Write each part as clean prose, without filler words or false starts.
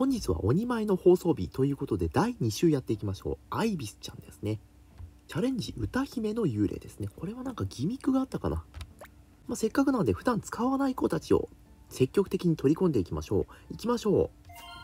本日は鬼前の放送日ということで第2週やっていきましょう。アイビスちゃんですね。チャレンジ歌姫の幽霊ですね。これはなんかギミックがあったかな。せっかくなので普段使わない子たちを積極的に取り込んでいきましょう。行きましょ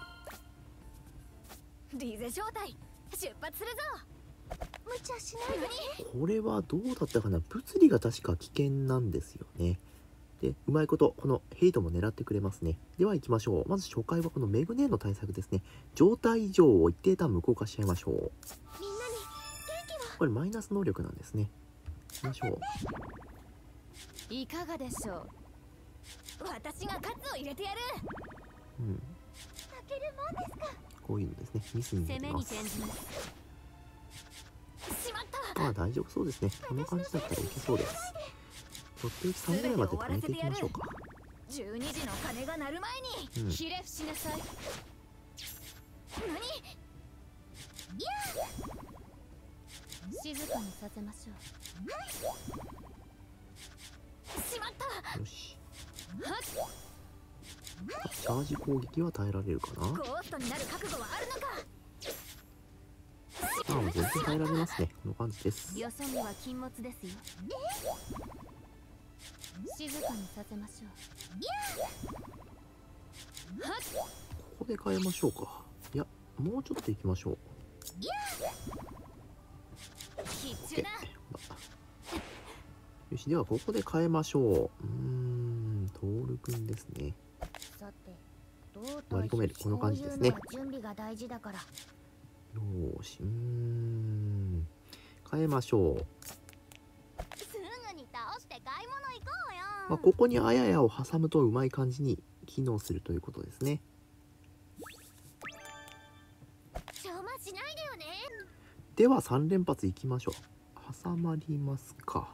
う。リゼ招待出発するぞ。無茶しないでね。 これはどうだったかな。物理が確か危険なんですよね。で、うまいことこのヘイトも狙ってくれますね。では行きましょう。まず初回はこのメグネーの対策ですね。状態異常を一定ターン無効化しちゃいましょう。 みんなに元気を。 これマイナス能力なんですね。行きましょう。いかがでしょう。私がカツを入れてやる。負けるもんですか。 こういうのですね。ミスになります。 攻めに転じます。しまった。 大丈夫そうですね。この感じだったらいけそうです。取っていき3ぐらいまで止めていきましょうか。 12時の鐘が鳴る前にひれ伏しなさい。何？いや。静かにさせましょう。しまった。 よし。チャージ攻撃は耐えられるかな。 ゴーストになる覚悟はあるのか。 全然耐えられますね。この感じです。 よそ見は禁物ですよ。静かにさせましょう。 ここで変えましょうか。いや、もうちょっと行きましょう。 OK。 よし、ではここで変えましょう。トールくんですね。割り込める、この感じですね。 準備が大事だから。 よーし、変えましょう。 すぐに倒して買い物行こうよ。 ここにあややを挟むとうまい感じに機能するということですね。 邪魔しないでよね。 では3連発いきましょう。挟まりますか。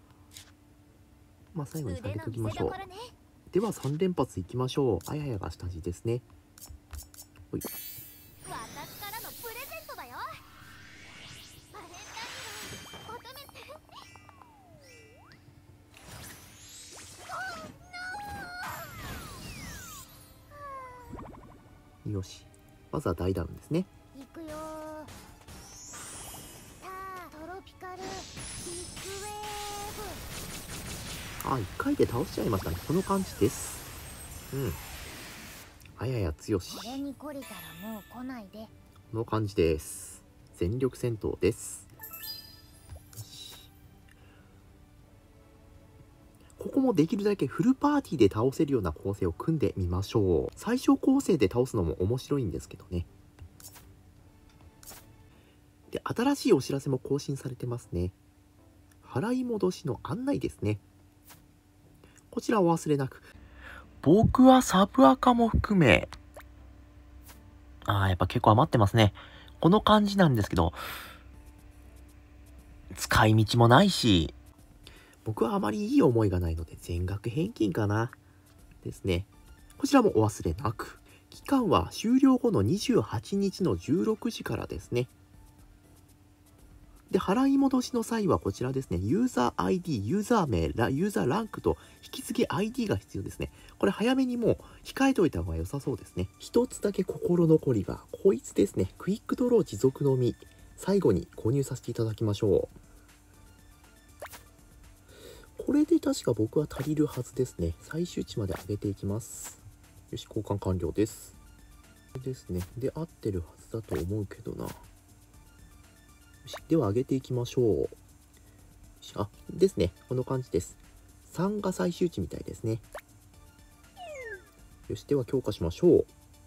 最後に下げときましょう。では3連発いきましょう。あややが下地ですね。ほい。 私からのプレゼントだよ。バレンタインの乙女って。 よし。まずは大ダウンですね。 いくよ。さあ、トロピカルビッグウェーブ。 1回で倒しちゃいましたね。この感じです。あやや強し。 これに懲りたらもう来ないで。 この感じです。全力戦闘です。ここもできるだけフルパーティーで倒せるような構成を組んでみましょう。最小構成で倒すのも面白いんですけどね。で、新しいお知らせも更新されてますね。払い戻しの案内ですね。こちらお忘れなく。僕はサブアカも含め、やっぱ結構余ってますね。この感じなんですけど、使い道もないし、僕はあまりいい思いがないので全額返金かな。ですね。こちらもお忘れなく。期間は終了後の28日の16時からですね。で、払い戻しの際はこちらですね。ユーザー ID、ユーザー名、ユーザーランクと引き継ぎ ID が必要ですね。これ早めにもう控えておいた方が良さそうですね。一つだけ心残りが、こいつですね。クイックドロー持続のみ。最後に購入させていただきましょう。これで確か僕は足りるはずですね。最終値まで上げていきます。よし、交換完了です。ですね。で、合ってるはずだと思うけどな。よし、では上げていきましょう。ですね。この感じです。3が最終値みたいですね。よし、では強化しましょう。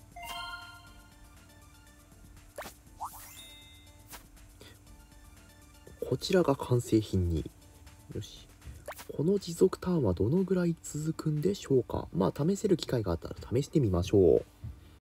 こちらが完成品に。よし。この持続ターンはどのぐらい続くんでしょうか。試せる機会があったら試してみましょう。